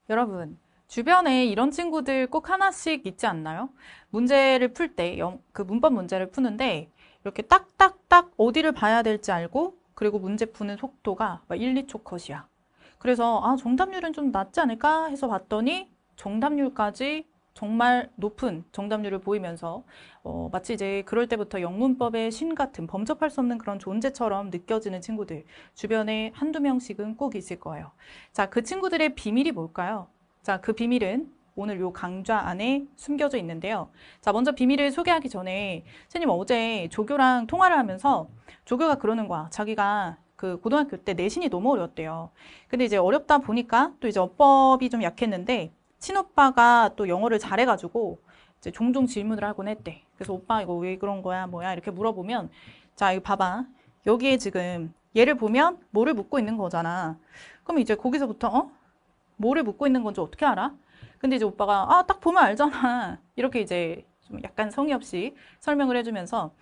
여러분, 주변에 이런 친구들 꼭 하나씩 있지 않나요? 문제를 풀 때, 그 문법 문제를 푸는데, 이렇게 딱딱딱 어디를 봐야 될지 알고, 그리고 문제 푸는 속도가 막 1, 2초 컷이야. 그래서, 정답률은 좀 낮지 않을까 해서 봤더니, 정답률까지 정말 높은 정답률을 보이면서, 마치 이제 그럴 때부터 영문법의 신 같은 범접할 수 없는 그런 존재처럼 느껴지는 친구들, 주변에 한두 명씩은 꼭 있을 거예요. 자, 그 친구들의 비밀이 뭘까요? 자, 그 비밀은 오늘 요 강좌 안에 숨겨져 있는데요. 자, 먼저 비밀을 소개하기 전에 선생님 어제 조교랑 통화를 하면서 조교가 그러는 거야. 자기가 그 고등학교 때 내신이 너무 어려웠대요. 근데 이제 어렵다 보니까 또 이제 어법이 좀 약했는데 친오빠가 또 영어를 잘해가지고 이제 종종 질문을 하곤 했대. 그래서 오빠 이거 왜 그런 거야? 뭐야? 이렇게 물어보면 자, 이거 봐봐. 여기에 지금 얘를 보면 뭐를 묻고 있는 거잖아. 그럼 이제 거기서부터 뭐를 묻고 있는 건지 어떻게 알아? 근데 이제 오빠가 딱 보면 알잖아. 이렇게 이제 좀 약간 성의 없이 설명을 해주면서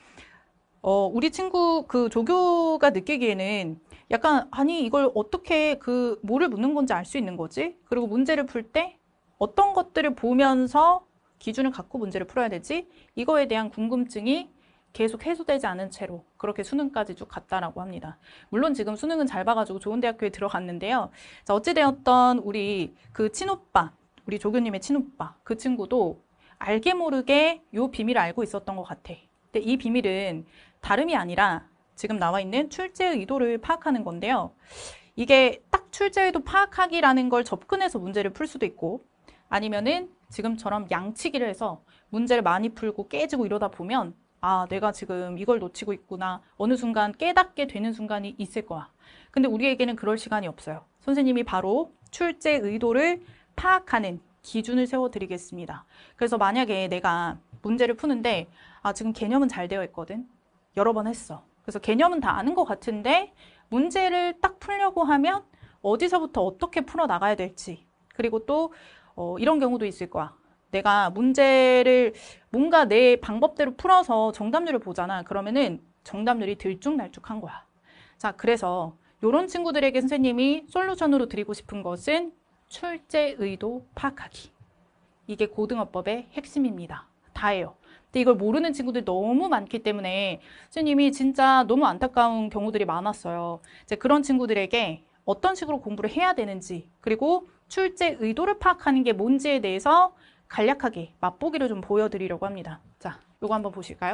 우리 친구 그 조교가 느끼기에는 약간 아니 이걸 어떻게 그 뭐를 묻는 건지 알 수 있는 거지? 그리고 문제를 풀 때 어떤 것들을 보면서 기준을 갖고 문제를 풀어야 되지? 이거에 대한 궁금증이 계속 해소되지 않은 채로 그렇게 수능까지 쭉 갔다라고 합니다. 물론 지금 수능은 잘 봐가지고 좋은 대학교에 들어갔는데요. 자, 어찌되었던 우리 그 친오빠, 우리 조교님의 친오빠, 그 친구도 알게 모르게 요 비밀을 알고 있었던 것 같아. 근데 이 비밀은 다름이 아니라 지금 나와 있는 출제의 의도를 파악하는 건데요. 이게 딱 출제 의도 파악하기라는 걸 접근해서 문제를 풀 수도 있고 아니면은 지금처럼 양치기를 해서 문제를 많이 풀고 깨지고 이러다 보면 내가 지금 이걸 놓치고 있구나. 어느 순간 깨닫게 되는 순간이 있을 거야. 근데 우리에게는 그럴 시간이 없어요. 선생님이 바로 출제 의도를 파악하는 기준을 세워드리겠습니다. 그래서 만약에 내가 문제를 푸는데 지금 개념은 잘 되어 있거든. 여러 번 했어. 그래서 개념은 다 아는 것 같은데 문제를 딱 풀려고 하면 어디서부터 어떻게 풀어나가야 될지 그리고 또 이런 경우도 있을 거야. 내가 문제를 뭔가 내 방법대로 풀어서 정답률을 보잖아. 그러면은 정답률이 들쭉날쭉한 거야. 자, 그래서 이런 친구들에게 선생님이 솔루션으로 드리고 싶은 것은 출제 의도 파악하기. 이게 고등어법의 핵심입니다. 다예요. 근데 이걸 모르는 친구들이 너무 많기 때문에 선생님이 진짜 너무 안타까운 경우들이 많았어요. 이제 그런 친구들에게 어떤 식으로 공부를 해야 되는지 그리고 출제 의도를 파악하는 게 뭔지에 대해서 간략하게 맛보기를 좀 보여드리려고 합니다. 자, 요거 한번 보실까요?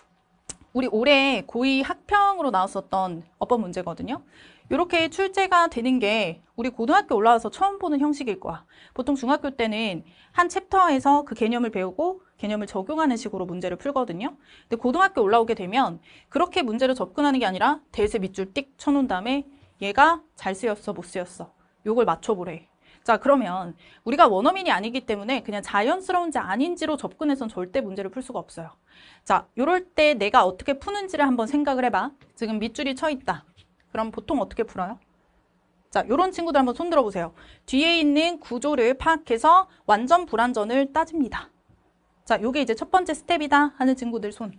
우리 올해 고2 학평으로 나왔었던 어법 문제거든요. 이렇게 출제가 되는 게 우리 고등학교 올라와서 처음 보는 형식일 거야. 보통 중학교 때는 한 챕터에서 그 개념을 배우고 개념을 적용하는 식으로 문제를 풀거든요. 근데 고등학교 올라오게 되면 그렇게 문제를 접근하는 게 아니라 대세 밑줄 띡 쳐놓은 다음에 얘가 잘 쓰였어, 못 쓰였어. 요걸 맞춰보래. 자, 그러면 우리가 원어민이 아니기 때문에 그냥 자연스러운지 아닌지로 접근해서는 절대 문제를 풀 수가 없어요. 자, 요럴 때 내가 어떻게 푸는지를 한번 생각을 해봐. 지금 밑줄이 쳐 있다. 그럼 보통 어떻게 풀어요? 자, 요런 친구들 한번 손 들어보세요. 뒤에 있는 구조를 파악해서 완전 불완전을 따집니다. 자, 요게 이제 첫 번째 스텝이다 하는 친구들 손.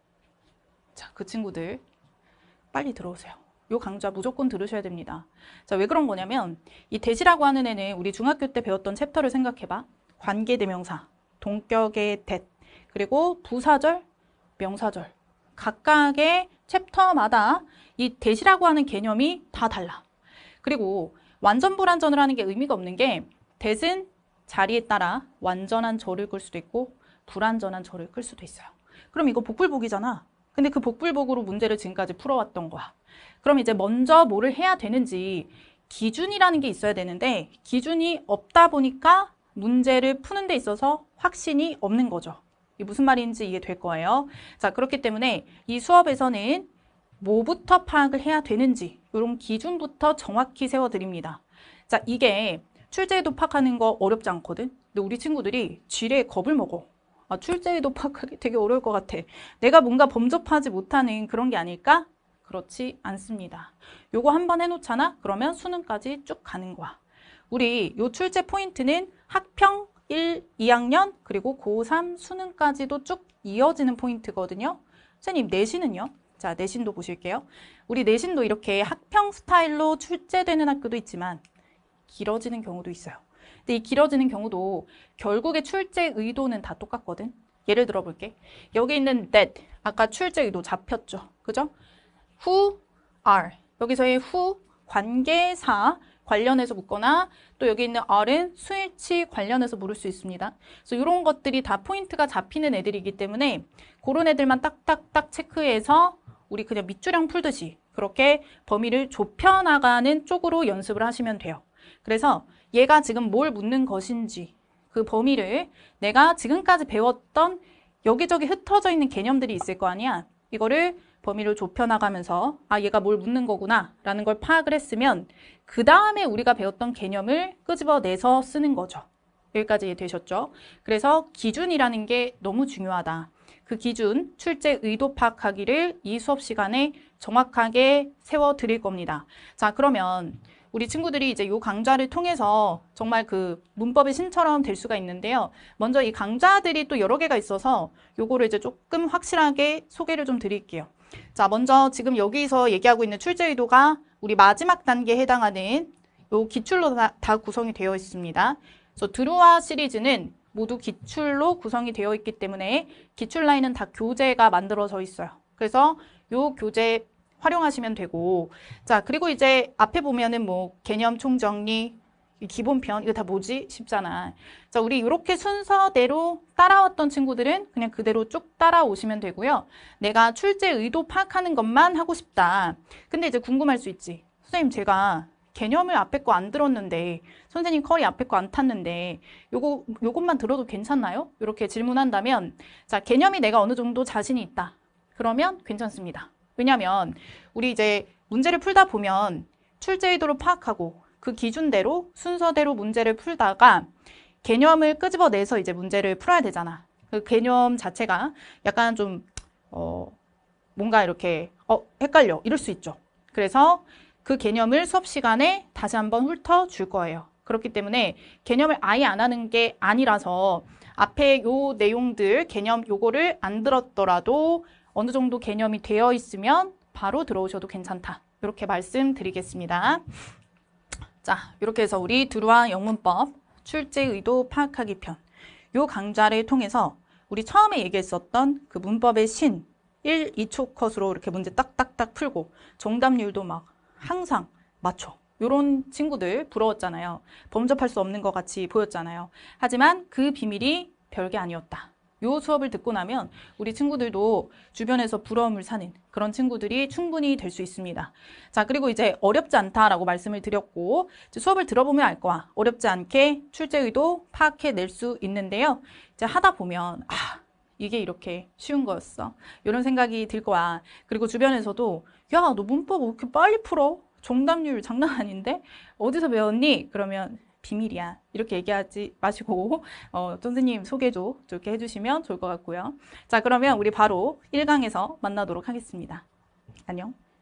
자, 그 친구들 빨리 들어오세요. 요 강좌 무조건 들으셔야 됩니다. 자, 왜 그런 거냐면 이 대시라고 하는 애는 우리 중학교 때 배웠던 챕터를 생각해봐. 관계대명사, 동격의 대, 그리고 부사절, 명사절. 각각의 챕터마다 이 대시라고 하는 개념이 다 달라. 그리고 완전 불완전을 하는 게 의미가 없는 게 대신 자리에 따라 완전한 절을 끌 수도 있고 불완전한 절을 끌 수도 있어요. 그럼 이거 복불복이잖아. 근데 그 복불복으로 문제를 지금까지 풀어왔던 거야. 그럼 이제 먼저 뭐를 해야 되는지 기준이라는 게 있어야 되는데 기준이 없다 보니까 문제를 푸는 데 있어서 확신이 없는 거죠. 이게 무슨 말인지 이해될 거예요. 자, 그렇기 때문에 이 수업에서는 뭐부터 파악을 해야 되는지 이런 기준부터 정확히 세워드립니다. 자, 이게 출제에도 파악하는 거 어렵지 않거든. 근데 우리 친구들이 지레 겁을 먹어. 출제에도 파악하기 되게 어려울 것 같아. 내가 뭔가 범접하지 못하는 그런 게 아닐까? 그렇지 않습니다. 요거 한번 해놓잖아? 그러면 수능까지 쭉 가는 거야. 우리 요 출제 포인트는 학평 1, 2학년 그리고 고3 수능까지도 쭉 이어지는 포인트거든요. 선생님 내신은요? 자, 내신도 보실게요. 우리 내신도 이렇게 학평 스타일로 출제되는 학교도 있지만 길어지는 경우도 있어요. 근데 이 길어지는 경우도 결국에 출제 의도는 다 똑같거든. 예를 들어 볼게. 여기 있는 that, 아까 출제 의도 잡혔죠. 그죠? who are, 여기서의 who, 관계사 관련해서 묻거나 또 여기 있는 are은 수일치 관련해서 물을 수 있습니다. 그래서 이런 것들이 다 포인트가 잡히는 애들이기 때문에 그런 애들만 딱딱딱 체크해서 우리 그냥 밑줄형 풀듯이 그렇게 범위를 좁혀나가는 쪽으로 연습을 하시면 돼요. 그래서 얘가 지금 뭘 묻는 것인지 그 범위를 내가 지금까지 배웠던 여기저기 흩어져 있는 개념들이 있을 거 아니야. 이거를 범위를 좁혀나가면서 아 얘가 뭘 묻는 거구나 라는 걸 파악을 했으면 그 다음에 우리가 배웠던 개념을 끄집어내서 쓰는 거죠. 여기까지 되셨죠? 그래서 기준이라는 게 너무 중요하다. 그 기준, 출제 의도 파악하기를 이 수업 시간에 정확하게 세워드릴 겁니다. 자, 그러면 우리 친구들이 이제 이 강좌를 통해서 정말 그 문법의 신처럼 될 수가 있는데요. 먼저 이 강좌들이 또 여러 개가 있어서 요거를 이제 조금 확실하게 소개를 좀 드릴게요. 자, 먼저 지금 여기서 얘기하고 있는 출제 의도가 우리 마지막 단계에 해당하는 요 기출로 다 구성이 되어 있습니다. 그래서 드루아 시리즈는 모두 기출로 구성이 되어 있기 때문에 기출 라인은 다 교재가 만들어져 있어요. 그래서 요 교재 활용하시면 되고, 자, 그리고 이제 앞에 보면은 뭐 개념 총정리, 기본편, 이거 다 뭐지? 싶잖아. 자, 우리 이렇게 순서대로 따라왔던 친구들은 그냥 그대로 쭉 따라오시면 되고요. 내가 출제 의도 파악하는 것만 하고 싶다. 근데 이제 궁금할 수 있지. 선생님, 제가 개념을 앞에 거 안 들었는데, 선생님 커리 앞에 거 안 탔는데, 요것만 들어도 괜찮나요? 이렇게 질문한다면, 자, 개념이 내가 어느 정도 자신이 있다. 그러면 괜찮습니다. 왜냐면 우리 이제 문제를 풀다 보면 출제 의도를 파악하고 그 기준대로 순서대로 문제를 풀다가 개념을 끄집어내서 이제 문제를 풀어야 되잖아. 그 개념 자체가 약간 좀 뭔가 이렇게 헷갈려 이럴 수 있죠. 그래서 그 개념을 수업 시간에 다시 한번 훑어줄 거예요. 그렇기 때문에 개념을 아예 안 하는 게 아니라서 앞에 요 내용들 개념 요거를 안 들었더라도 어느 정도 개념이 되어 있으면 바로 들어오셔도 괜찮다. 이렇게 말씀드리겠습니다. 자, 이렇게 해서 우리 드루아 영문법 출제 의도 파악하기 편 요 강좌를 통해서 우리 처음에 얘기했었던 그 문법의 신 1, 2초 컷으로 이렇게 문제 딱딱딱 풀고 정답률도 막 항상 맞춰. 요런 친구들 부러웠잖아요. 범접할 수 없는 것 같이 보였잖아요. 하지만 그 비밀이 별게 아니었다. 요 수업을 듣고 나면 우리 친구들도 주변에서 부러움을 사는 그런 친구들이 충분히 될 수 있습니다. 자, 그리고 이제 어렵지 않다라고 말씀을 드렸고 이제 수업을 들어보면 알 거야. 어렵지 않게 출제 의도 파악해낼 수 있는데요. 이제 하다 보면 이게 이렇게 쉬운 거였어. 이런 생각이 들 거야. 그리고 주변에서도 야, 너 문법 왜 이렇게 빨리 풀어? 정답률 장난 아닌데? 어디서 배웠니? 그러면 비밀이야. 이렇게 얘기하지 마시고 선생님 소개도 이렇게 해주시면 좋을 것 같고요. 자, 그러면 우리 바로 1강에서 만나도록 하겠습니다. 안녕.